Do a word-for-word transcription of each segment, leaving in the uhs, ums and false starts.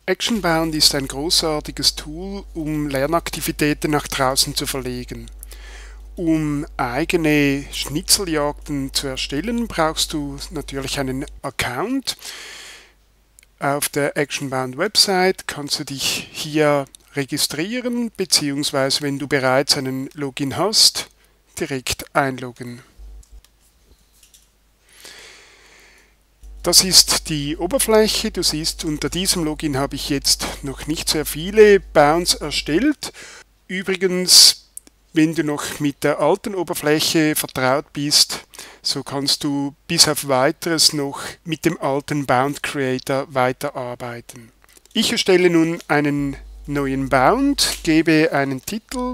ActionBound ist ein großartiges Tool, um Lernaktivitäten nach draußen zu verlegen. Um eigene Schnitzeljagden zu erstellen, brauchst du natürlich einen Account. Auf der ActionBound Website kannst du dich hier registrieren, beziehungsweise wenn du bereits einen Login hast, direkt einloggen. Das ist die Oberfläche. Du siehst, unter diesem Login habe ich jetzt noch nicht sehr viele Bounds erstellt. Übrigens, wenn du noch mit der alten Oberfläche vertraut bist, so kannst du bis auf Weiteres noch mit dem alten Bound Creator weiterarbeiten. Ich erstelle nun einen neuen Bound, gebe einen Titel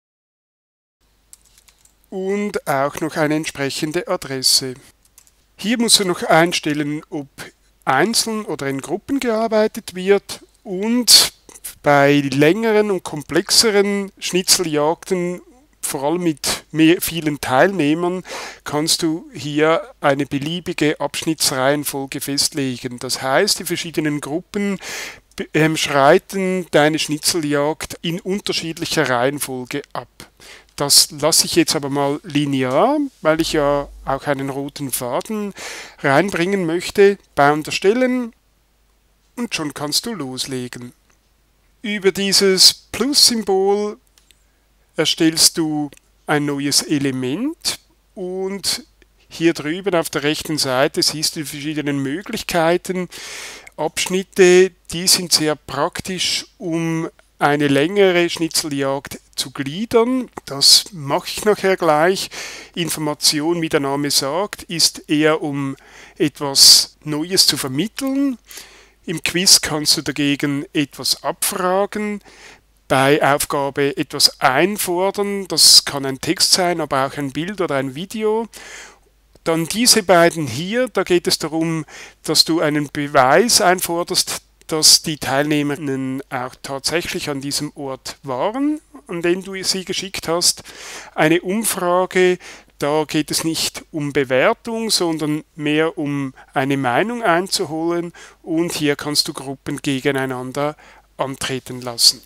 und auch noch eine entsprechende Adresse. Hier musst du noch einstellen, ob einzeln oder in Gruppen gearbeitet wird, und bei längeren und komplexeren Schnitzeljagden, vor allem mit mehr, vielen Teilnehmern, kannst du hier eine beliebige Abschnittsreihenfolge festlegen. Das heißt, die verschiedenen Gruppen ähm, schreiten deine Schnitzeljagd in unterschiedlicher Reihenfolge ab. Das lasse ich jetzt aber mal linear, weil ich ja auch einen roten Faden reinbringen möchte. Bound erstellen und schon kannst du loslegen. Über dieses Plus-Symbol erstellst du ein neues Element und hier drüben auf der rechten Seite siehst du die verschiedenen Möglichkeiten. Abschnitte, die sind sehr praktisch, um eine längere Schnitzeljagd zu gliedern. Das mache ich nachher gleich. Information, wie der Name sagt, ist eher, um etwas Neues zu vermitteln. Im Quiz kannst du dagegen etwas abfragen, bei Aufgabe etwas einfordern. Das kann ein Text sein, aber auch ein Bild oder ein Video. Dann diese beiden hier, da geht es darum, dass du einen Beweis einforderst, dass die Teilnehmerinnen auch tatsächlich an diesem Ort waren, an den du sie geschickt hast. Eine Umfrage, da geht es nicht um Bewertung, sondern mehr um eine Meinung einzuholen, und hier kannst du Gruppen gegeneinander antreten lassen.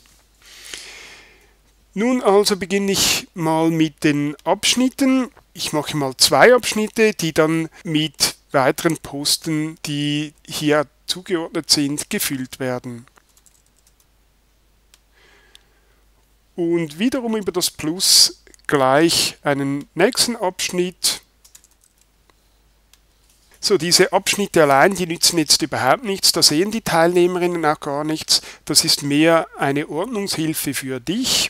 Nun also beginne ich mal mit den Abschnitten. Ich mache mal zwei Abschnitte, die dann mit weiteren Posten, die hier zugeordnet sind, gefüllt werden. Und wiederum über das Plus gleich einen nächsten Abschnitt. So, diese Abschnitte allein, die nützen jetzt überhaupt nichts, da sehen die Teilnehmerinnen auch gar nichts. Das ist mehr eine Ordnungshilfe für dich.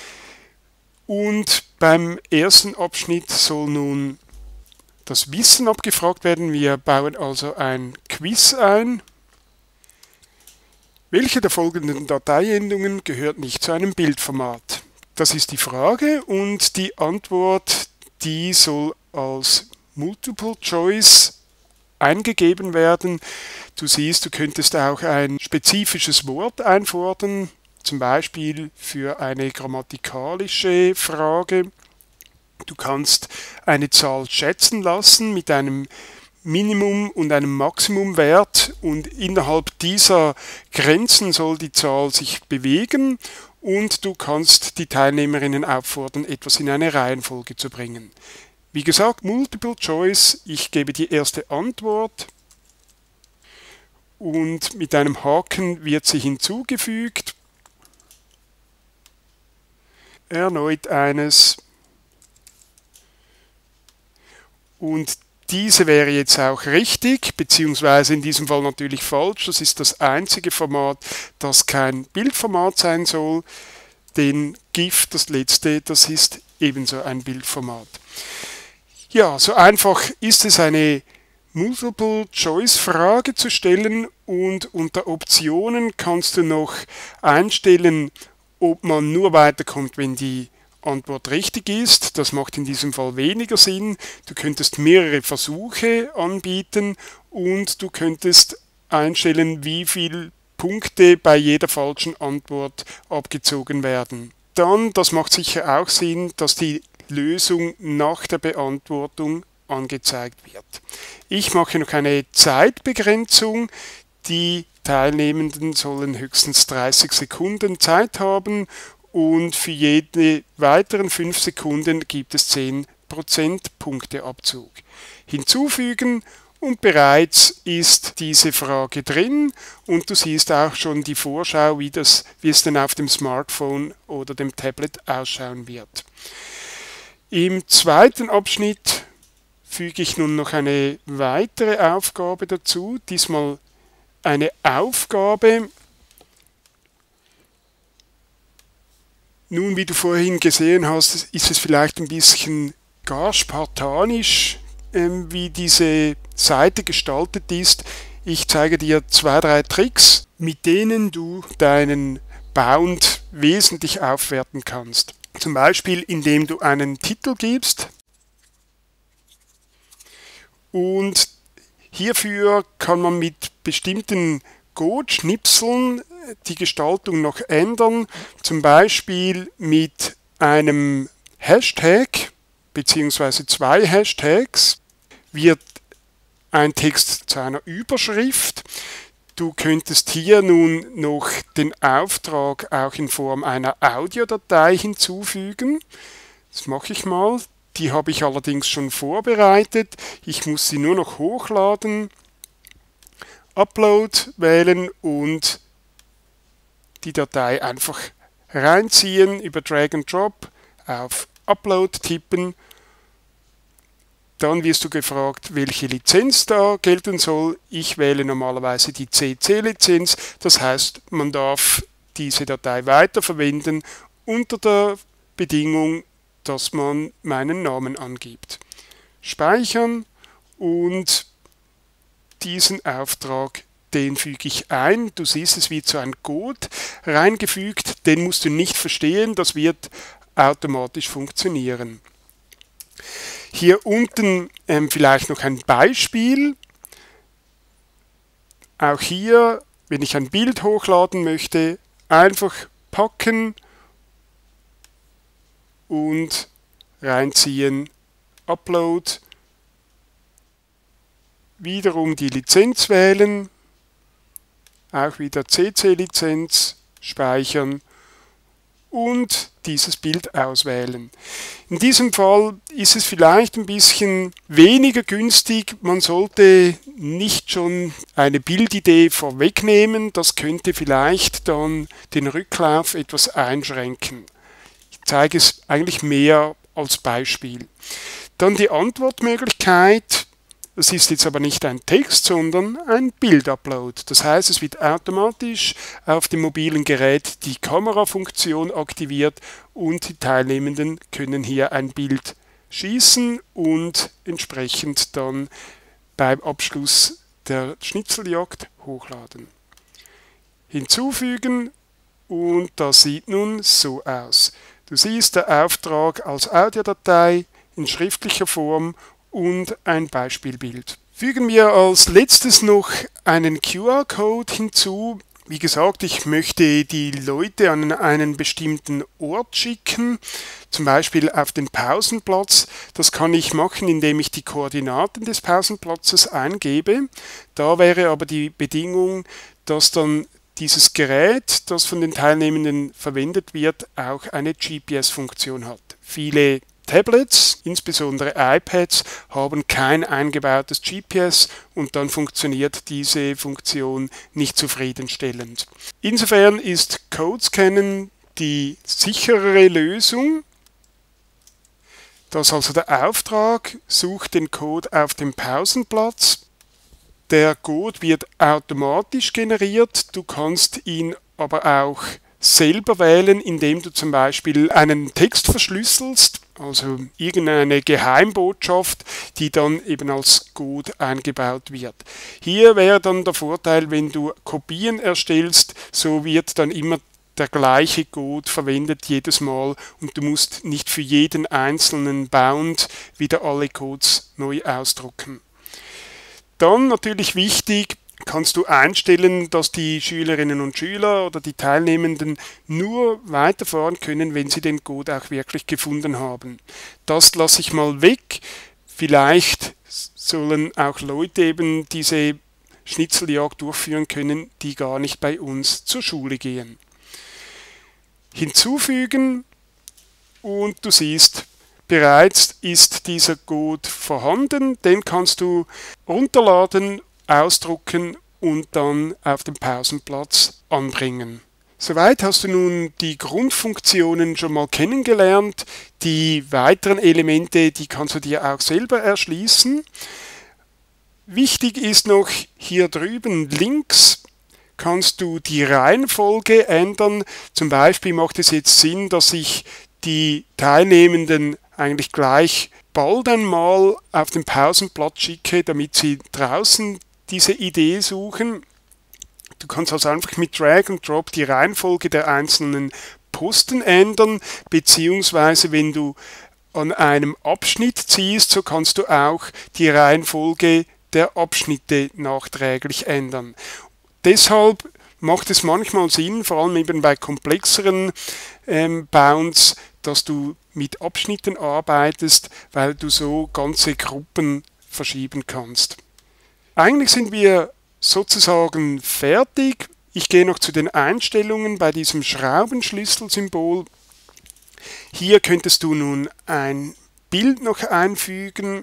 Und beim ersten Abschnitt soll nun das Wissen abgefragt werden. Wir bauen also ein Quiz ein. Welche der folgenden Dateiendungen gehört nicht zu einem Bildformat? Das ist die Frage, und die Antwort, die soll als Multiple Choice eingegeben werden. Du siehst, du könntest auch ein spezifisches Wort einfordern, zum Beispiel für eine grammatikalische Frage. Du kannst eine Zahl schätzen lassen mit einem Minimum und einem Maximumwert, und innerhalb dieser Grenzen soll die Zahl sich bewegen, und du kannst die Teilnehmerinnen auffordern, etwas in eine Reihenfolge zu bringen. Wie gesagt, Multiple Choice, ich gebe die erste Antwort und mit einem Haken wird sie hinzugefügt. Erneut eines. Und diese wäre jetzt auch richtig, beziehungsweise in diesem Fall natürlich falsch. Das ist das einzige Format, das kein Bildformat sein soll. Den GIF, das letzte, das ist ebenso ein Bildformat. Ja, so einfach ist es, eine Multiple-Choice-Frage zu stellen, und unter Optionen kannst du noch einstellen, ob man nur weiterkommt, wenn die Antwort richtig ist. Das macht in diesem Fall weniger Sinn. Du könntest mehrere Versuche anbieten, und du könntest einstellen, wie viele Punkte bei jeder falschen Antwort abgezogen werden. Dann, das macht sicher auch Sinn, dass die Lösung nach der Beantwortung angezeigt wird. Ich mache noch eine Zeitbegrenzung. Die Teilnehmenden sollen höchstens dreißig Sekunden Zeit haben und für jede weiteren fünf Sekunden gibt es zehn Prozentpunkteabzug. Hinzufügen und bereits ist diese Frage drin und du siehst auch schon die Vorschau, wie, das, wie es dann auf dem Smartphone oder dem Tablet ausschauen wird. Im zweiten Abschnitt füge ich nun noch eine weitere Aufgabe dazu, diesmal eine Aufgabe. Nun, wie du vorhin gesehen hast, ist es vielleicht ein bisschen gar spartanisch, ähm, wie diese Seite gestaltet ist. Ich zeige dir zwei, drei Tricks, mit denen du deinen Bound wesentlich aufwerten kannst. Zum Beispiel, indem du einen Titel gibst und hierfür kann man mit bestimmten Code-Schnipseln die Gestaltung noch ändern, zum Beispiel mit einem Hashtag bzw. zwei Hashtags wird ein Text zu einer Überschrift. Du könntest hier nun noch den Auftrag auch in Form einer Audiodatei hinzufügen. Das mache ich mal. Die habe ich allerdings schon vorbereitet. Ich muss sie nur noch hochladen, Upload wählen und die Datei einfach reinziehen, über Drag and Drop auf Upload tippen. Dann wirst du gefragt, welche Lizenz da gelten soll. Ich wähle normalerweise die C C-Lizenz. Das heißt, man darf diese Datei weiterverwenden unter der Bedingung, dass man meinen Namen angibt. Speichern und diesen Auftrag, den füge ich ein. Du siehst, es wird so ein Code reingefügt. Den musst du nicht verstehen, das wird automatisch funktionieren. Hier unten ähm, vielleicht noch ein Beispiel. Auch hier, wenn ich ein Bild hochladen möchte, einfach packen und reinziehen, Upload, wiederum die Lizenz wählen, auch wieder C C-Lizenz, speichern und dieses Bild auswählen. In diesem Fall ist es vielleicht ein bisschen weniger günstig. Man sollte nicht schon eine Bildidee vorwegnehmen. Das könnte vielleicht dann den Rücklauf etwas einschränken. Ich zeige es eigentlich mehr als Beispiel. Dann die Antwortmöglichkeit. Das ist jetzt aber nicht ein Text, sondern ein Bildupload. Das heißt, es wird automatisch auf dem mobilen Gerät die Kamerafunktion aktiviert und die Teilnehmenden können hier ein Bild schießen und entsprechend dann beim Abschluss der Schnitzeljagd hochladen. Hinzufügen und das sieht nun so aus. Du siehst der Auftrag als Audiodatei in schriftlicher Form und ein Beispielbild. Fügen wir als letztes noch einen Q R-Code hinzu. Wie gesagt, ich möchte die Leute an einen bestimmten Ort schicken, zum Beispiel auf den Pausenplatz. Das kann ich machen, indem ich die Koordinaten des Pausenplatzes eingebe. Da wäre aber die Bedingung, dass dann dieses Gerät, das von den Teilnehmenden verwendet wird, auch eine G P S-Funktion hat. Viele Tablets, insbesondere iPads, haben kein eingebautes G P S und dann funktioniert diese Funktion nicht zufriedenstellend. Insofern ist Codescannen die sicherere Lösung. Das ist also der Auftrag, sucht den Code auf dem Pausenplatz. Der Code wird automatisch generiert, du kannst ihn aber auch selber wählen, indem du zum Beispiel einen Text verschlüsselst, also irgendeine Geheimbotschaft, die dann eben als Code eingebaut wird. Hier wäre dann der Vorteil, wenn du Kopien erstellst, so wird dann immer der gleiche Code verwendet jedes Mal und du musst nicht für jeden einzelnen Bound wieder alle Codes neu ausdrucken. Dann natürlich wichtig, kannst du einstellen, dass die Schülerinnen und Schüler oder die Teilnehmenden nur weiterfahren können, wenn sie den Code auch wirklich gefunden haben. Das lasse ich mal weg. Vielleicht sollen auch Leute eben diese Schnitzeljagd durchführen können, die gar nicht bei uns zur Schule gehen. Hinzufügen und du siehst, bereits ist dieser Code vorhanden, den kannst du runterladen, ausdrucken und dann auf dem Pausenplatz anbringen. Soweit hast du nun die Grundfunktionen schon mal kennengelernt. Die weiteren Elemente, die kannst du dir auch selber erschließen. Wichtig ist noch, hier drüben links kannst du die Reihenfolge ändern. Zum Beispiel macht es jetzt Sinn, dass ich die Teilnehmenden eigentlich gleich bald einmal auf den Pausenplatz schicke, damit sie draußen diese Idee suchen. Du kannst also einfach mit Drag and Drop die Reihenfolge der einzelnen Posten ändern, beziehungsweise wenn du an einem Abschnitt ziehst, so kannst du auch die Reihenfolge der Abschnitte nachträglich ändern. Deshalb macht es manchmal Sinn, vor allem eben bei komplexeren ähm, Bounds, dass du mit Abschnitten arbeitest, weil du so ganze Gruppen verschieben kannst. Eigentlich sind wir sozusagen fertig. Ich gehe noch zu den Einstellungen bei diesem Schraubenschlüsselsymbol. Hier könntest du nun ein Bild noch einfügen.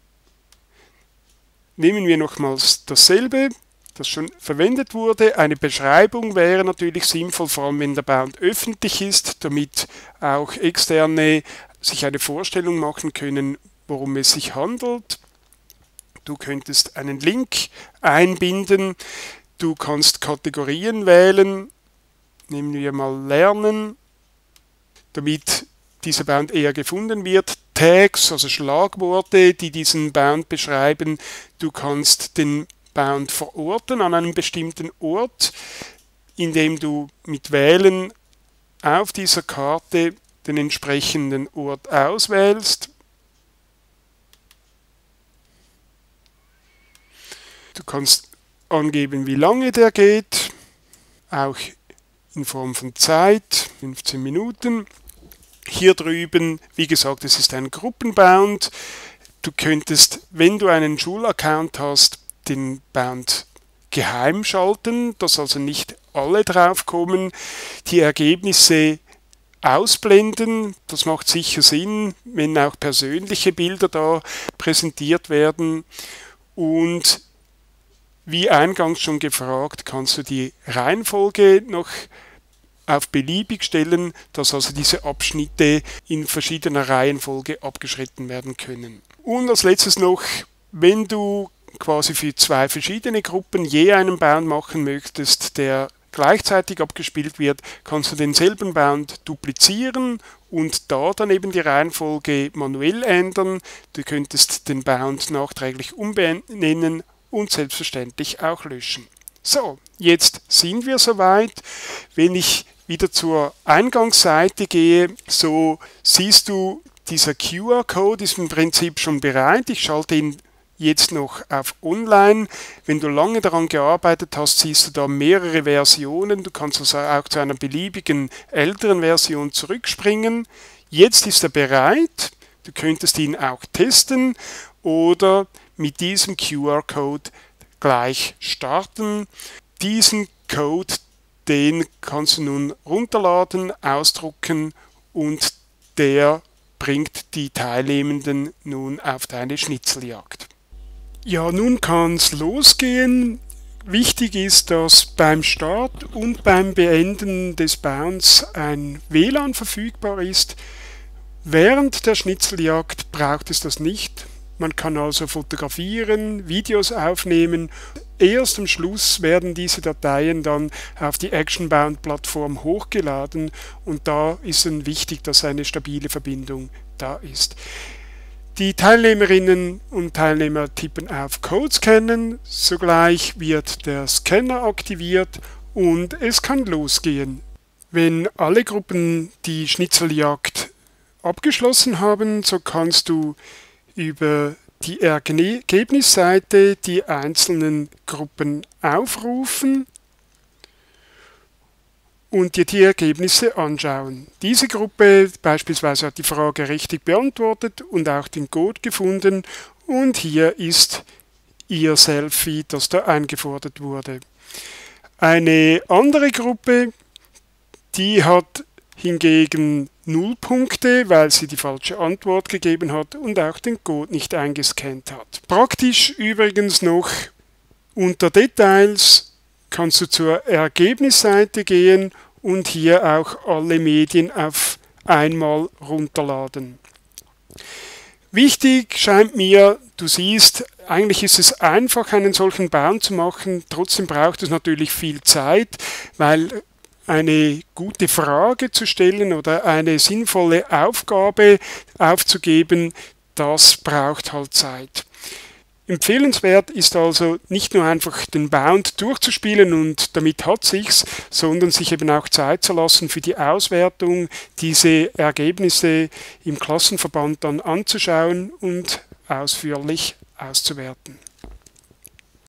Nehmen wir nochmals dasselbe, das schon verwendet wurde. Eine Beschreibung wäre natürlich sinnvoll, vor allem wenn der Bound öffentlich ist, damit auch Externe sich eine Vorstellung machen können, worum es sich handelt. Du könntest einen Link einbinden, du kannst Kategorien wählen, nehmen wir mal Lernen, damit dieser Bound eher gefunden wird. Tags, also Schlagworte, die diesen Bound beschreiben. Du kannst den Bound verorten an einem bestimmten Ort, indem du mit Wählen auf dieser Karte den entsprechenden Ort auswählst. Du kannst angeben, wie lange der geht, auch in Form von Zeit, fünfzehn Minuten. Hier drüben, wie gesagt, es ist ein Gruppenbound. Du könntest, wenn du einen Schulaccount hast, den Bound geheim schalten, dass also nicht alle draufkommen. Die Ergebnisse ausblenden, das macht sicher Sinn, wenn auch persönliche Bilder da präsentiert werden. Und wie eingangs schon gefragt, kannst du die Reihenfolge noch auf beliebig stellen, dass also diese Abschnitte in verschiedener Reihenfolge abgeschritten werden können. Und als letztes noch, wenn du quasi für zwei verschiedene Gruppen je einen Bound machen möchtest, der gleichzeitig abgespielt wird, kannst du denselben Bound duplizieren und da dann eben die Reihenfolge manuell ändern. Du könntest den Bound nachträglich umbenennen und selbstverständlich auch löschen. So, jetzt sind wir soweit. Wenn ich wieder zur Eingangsseite gehe, so siehst du, dieser Q R-Code ist im Prinzip schon bereit. Ich schalte ihn jetzt noch auf Online. Wenn du lange daran gearbeitet hast, siehst du da mehrere Versionen. Du kannst also auch zu einer beliebigen älteren Version zurückspringen. Jetzt ist er bereit. Du könntest ihn auch testen oder mit diesem Q R-Code gleich starten. Diesen Code, den kannst du nun runterladen, ausdrucken und der bringt die Teilnehmenden nun auf deine Schnitzeljagd. Ja, nun kann es losgehen. Wichtig ist, dass beim Start und beim Beenden des Bounds ein W L A N verfügbar ist. Während der Schnitzeljagd braucht es das nicht. Man kann also fotografieren, Videos aufnehmen. Erst am Schluss werden diese Dateien dann auf die ActionBound-Plattform hochgeladen und da ist dann wichtig, dass eine stabile Verbindung da ist. Die Teilnehmerinnen und Teilnehmer tippen auf Code scannen, sogleich wird der Scanner aktiviert und es kann losgehen. Wenn alle Gruppen die Schnitzeljagd abgeschlossen haben, so kannst du über die Ergebnisseite die einzelnen Gruppen aufrufen und dir die Ergebnisse anschauen. Diese Gruppe beispielsweise hat die Frage richtig beantwortet und auch den Code gefunden und hier ist ihr Selfie, das da eingefordert wurde. Eine andere Gruppe, die hat hingegen null Punkte, weil sie die falsche Antwort gegeben hat und auch den Code nicht eingescannt hat. Praktisch übrigens noch unter Details kannst du zur Ergebnisseite gehen und hier auch alle Medien auf einmal runterladen. Wichtig scheint mir, du siehst, eigentlich ist es einfach, einen solchen Baum zu machen, trotzdem braucht es natürlich viel Zeit, weil eine gute Frage zu stellen oder eine sinnvolle Aufgabe aufzugeben, das braucht halt Zeit. Empfehlenswert ist also nicht nur einfach den Bound durchzuspielen und damit hat sich's, sondern sich eben auch Zeit zu lassen für die Auswertung, diese Ergebnisse im Klassenverband dann anzuschauen und ausführlich auszuwerten.